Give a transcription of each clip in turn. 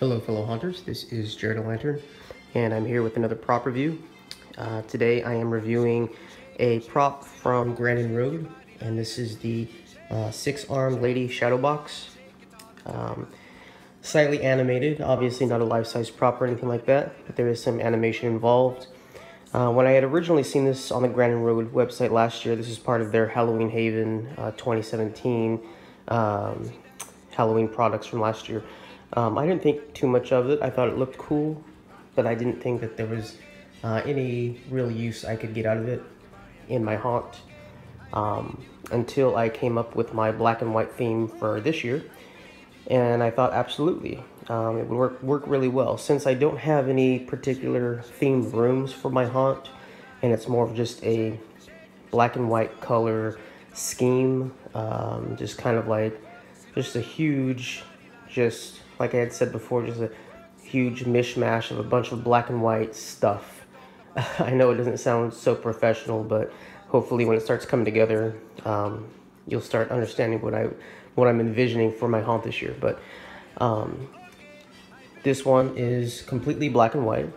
Hello fellow hunters, this is Jared the Lantern, and I'm here with another prop review. Today I am reviewing a prop from Grandin Road, and this is the six-armed lady shadow box. Slightly animated, obviously not a life-size prop or anything like that, but there is some animation involved. When I had originally seen this on the Grandin Road website last year, this is part of their Halloween Haven 2017 Halloween products from last year. I didn't think too much of it. I thought it looked cool, but I didn't think that there was any real use I could get out of it in my haunt until I came up with my black and white theme for this year. And I thought absolutely it would work really well. Since I don't have any particular themed rooms for my haunt, and it's more of just a black and white color scheme, just kind of like just a huge, just like I had said before, just a huge mishmash of a bunch of black and white stuff. I know it doesn't sound so professional, but hopefully when it starts coming together, you'll start understanding what I'm envisioning for my haunt this year. But this one is completely black and white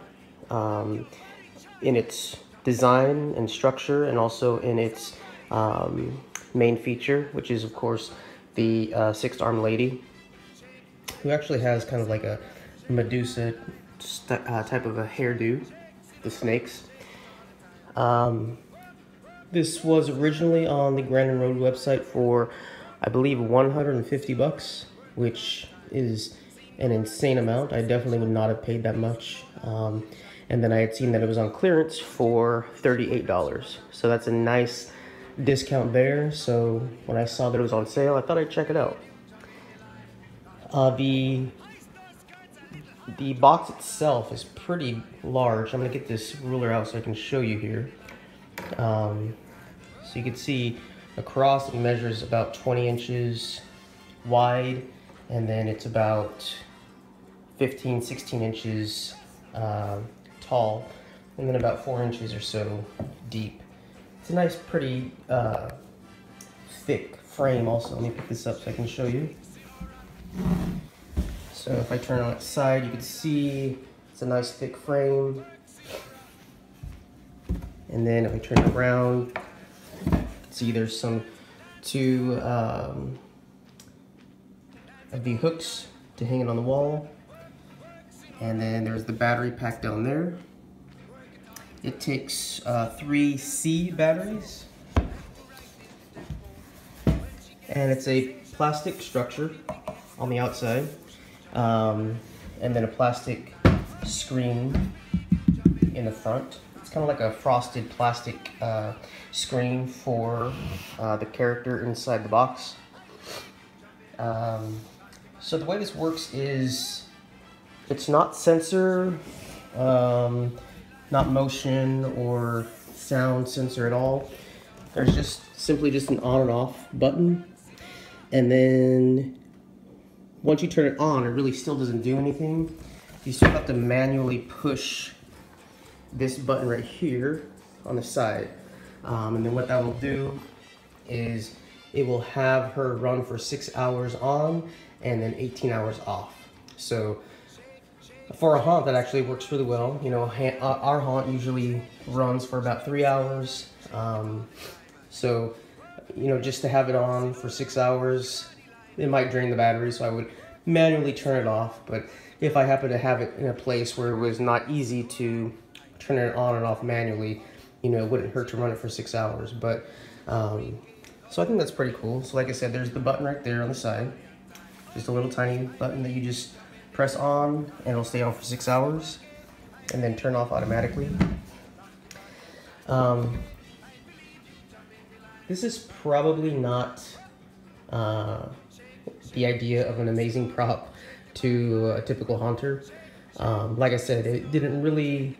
in its design and structure, and also in its main feature, which is of course the six-armed lady, who actually has kind of like a Medusa type of a hairdo, the snakes. This was originally on the Grandin Road website for, I believe, 150 bucks, which is an insane amount. I definitely would not have paid that much. And then I had seen that it was on clearance for $38. So that's a nice discount there. So when I saw that it was on sale, I thought I'd check it out. The box itself is pretty large. I'm gonna get this ruler out so I can show you here. So you can see across it measures about 20 inches wide, and then it's about 15, 16 inches tall, and then about 4 inches or so deep. It's a nice, pretty thick frame also. Let me pick this up so I can show you. So if I turn on its side, you can see it's a nice thick frame. And then if I turn it around, you can see there's two of the hooks to hang it on the wall. And then there's the battery pack down there. It takes 3 C batteries. And it's a plastic structure on the outside. And then a plastic screen in the front. It's kind of like a frosted plastic screen for the character inside the box. So the way this works is it's not sensor, not motion or sound sensor at all. There's just simply just an on and off button, and then once you turn it on, it really still doesn't do anything. You still have to manually push this button right here on the side. And then what that will do is it will have her run for 6 hours on and then 18 hours off. So for a haunt, that actually works really well. You know, our haunt usually runs for about 3 hours. So, you know, just to have it on for 6 hours, it might drain the battery, so I would manually turn it off. But if I happen to have it in a place where it was not easy to turn it on and off manually, you know, it wouldn't hurt to run it for 6 hours. But so I think that's pretty cool. So like I said, there's the button right there on the side, just a little tiny button that you just press on and it'll stay on for 6 hours and then turn off automatically. This is probably not the idea of an amazing prop to a typical haunter. Like I said, it didn't really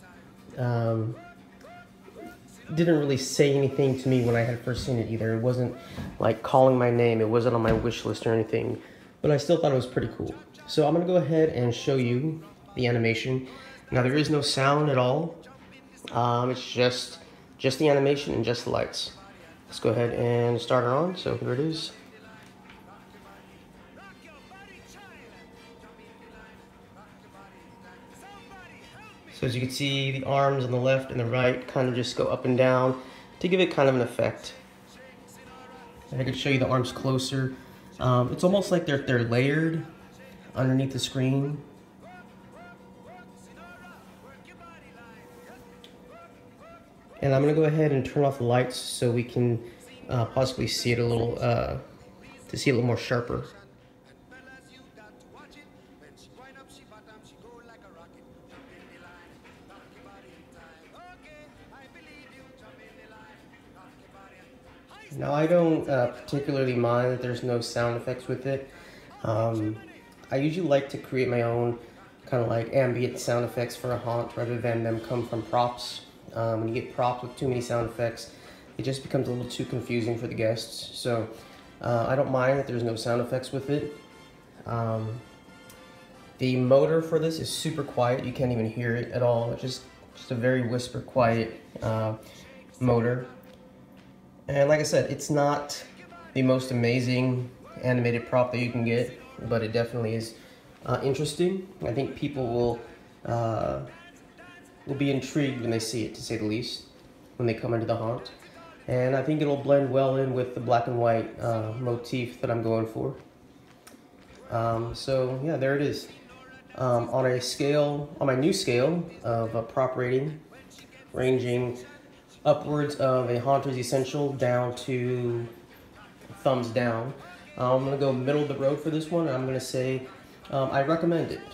say anything to me when I had first seen it either. It wasn't like calling my name. It wasn't on my wish list or anything, but I still thought it was pretty cool. So I'm gonna go ahead and show you the animation. Now there is no sound at all. It's just the animation and just the lights. Let's go ahead and start her on. So here it is. So as you can see, the arms on the left and the right kind of just go up and down to give it kind of an effect. And I could show you the arms closer. It's almost like they're layered underneath the screen. And I'm gonna go ahead and turn off the lights so we can possibly see it a little, to see it a little more sharper. Now I don't particularly mind that there's no sound effects with it. I usually like to create my own kind of like ambient sound effects for a haunt rather than them come from props. When you get props with too many sound effects, it just becomes a little too confusing for the guests. So I don't mind that there's no sound effects with it. The motor for this is super quiet. You can't even hear it at all. It's just a very whisper quiet motor. And like I said, it's not the most amazing animated prop that you can get, but it definitely is interesting. I think people will be intrigued when they see it, to say the least, when they come into the haunt. And I think it'll blend well in with the black and white motif that I'm going for. So yeah, there it is. On a scale, on my new scale of a prop rating, ranging upwards of a Haunter's Essential down to thumbs down. I'm going to go middle of the road for this one. I'm going to say I recommend it.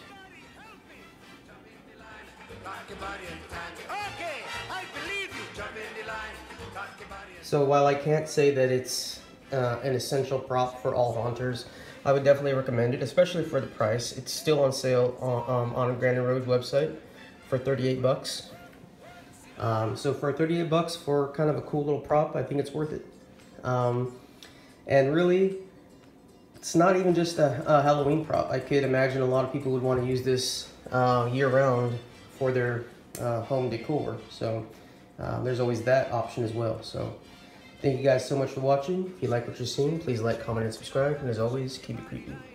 So while I can't say that it's an essential prop for all haunters, I would definitely recommend it, especially for the price. It's still on sale on Grandin Road's website for 38 bucks. So for 38 bucks for kind of a cool little prop, I think it's worth it. And really, it's not even just a Halloween prop. I could imagine a lot of people would want to use this year-round for their home decor. So there's always that option as well. So thank you guys so much for watching. If you like what you're seeing, please like, comment, and subscribe. And as always, keep it creepy.